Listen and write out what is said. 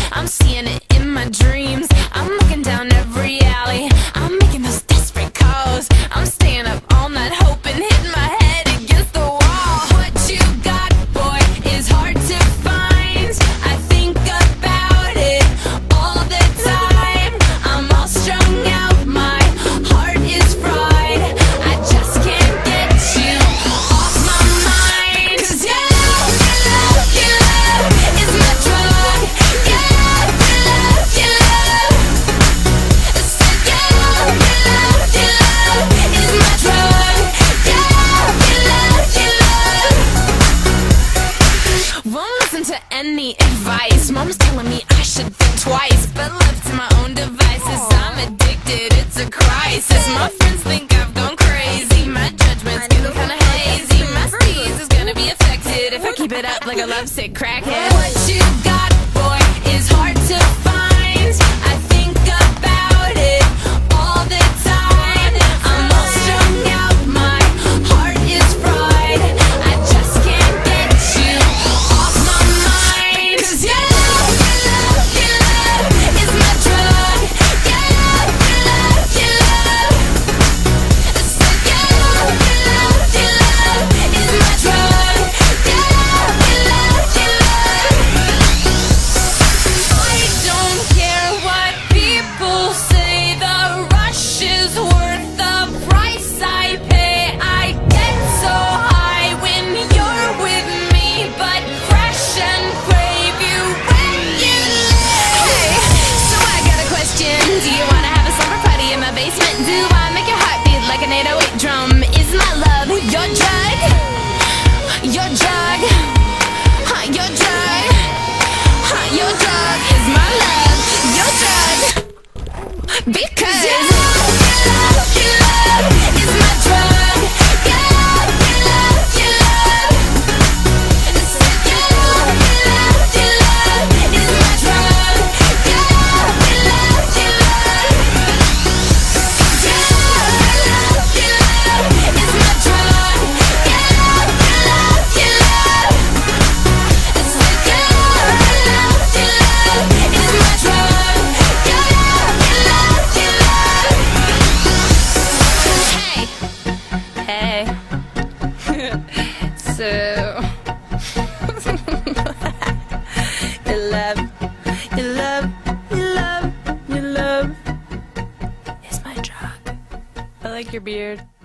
I'm seeing it in my dreams. I'm looking down every alley. I'm making those desperate calls. I'm staying up all night hoping, hitting my head against the wall. What you got, boy, is hard to find. I think about it all the time. I'm all strung out, my heart is fried. I just can't get you off my mind. 'Cause your love is my drug. Your love is my drug. Won't listen to any advice. Mom's telling me I should think twice, but left to my own devices, I'm addicted, it's a crisis. My friends think I've gone crazy. My judgment's getting kinda hazy. My steez is gonna be affected if I keep it up like a lovesick crackhead. What you got, boy, is hard to find. I think about it all the time. I'm all strung out, my heart is fried. I just can't get you off my mind. 'Cause your love is my drug. Your love so your love is my drug. I don't care what people say. The rush is worth the price I pay. I get so high when you're with me, but crash and crave you when you leave. Hey, so I got a question. Do you wanna have a slumber party in my basement? Do I make your heart beat like an 808 drum? Is my love your drug? Your drug? Your drug? Your drug is my love. Your drug. Because your love is my drug. Your love is my drug. Your love is my drug. Your love is my drug. Hey, so your love is my drug. I like your beard.